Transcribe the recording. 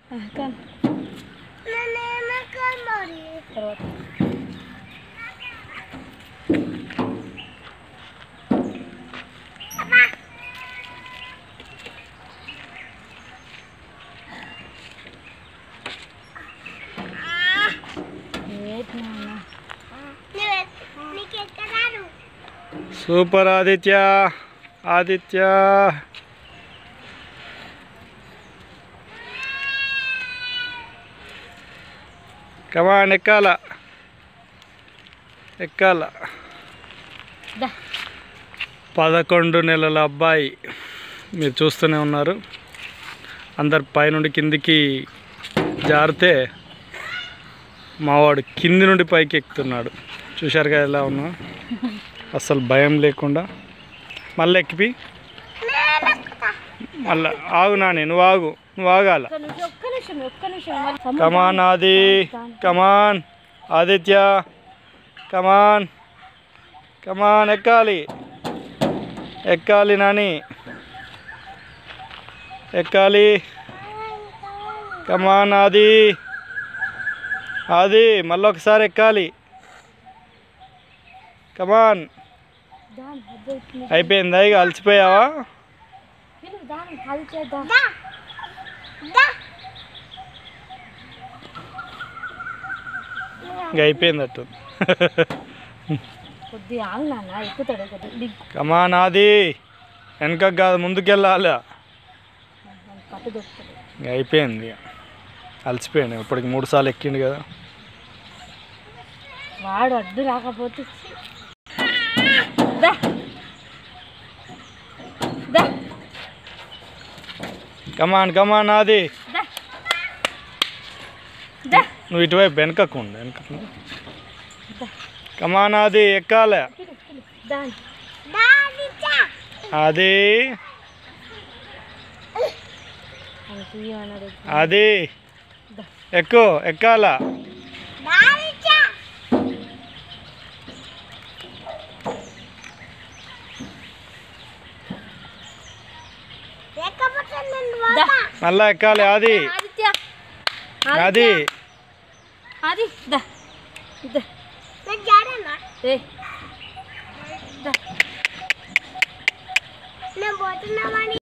Super Aditya Aditya come on ఎక్కాల ఎక్కాల 11 నెలల అబ్బాయి మీరు చూస్తూనే ఉన్నారు. అందరు పైనుండి కిందికి జారితే మావాడు కింది నుండి పైకి ఎక్కుతున్నాడు. చూశారు కదా ఎలా ఉన్నా, అసలు భయం లేకుండా. మళ్ళీ ఎక్కిపి మళ్ళీ ఆగు నాని, నువ్వు ఆగు, నువ్వు ఆగాల. కమాన్ ఆది, కమాన్ ఆదిత్య, కమాన్ కమాన్ ఎక్కాలి ఎక్కాలి నాని ఎక్కాలి. కమాన్ ఆది ఆది మళ్ళీ ఒకసారి ఎక్కాలి. కమాన్. అయిపోయిందా? ఇక అలసిపోయావా? ఇంక అయిపోయిందట్టు. కమాన్ ఆది, వెనక కాదు ముందుకెళ్ళాలి. ఇంక అయిపోయింది, అలసిపోయాను. ఇప్పటికి 3 సార్లు ఎక్కిండు కదా వాడు. అడ్డు రాకపోతే కమాన్ కమాన్ ఆది, నువ్వు ఇటువైపు వెనకకు ఉండు, వెనకకు. కమాన్ ఆది ఎక్కాలి. అది అది ఎక్కు ఎక్కాల. మళ్ళా ఎక్కాలి. అది అది అది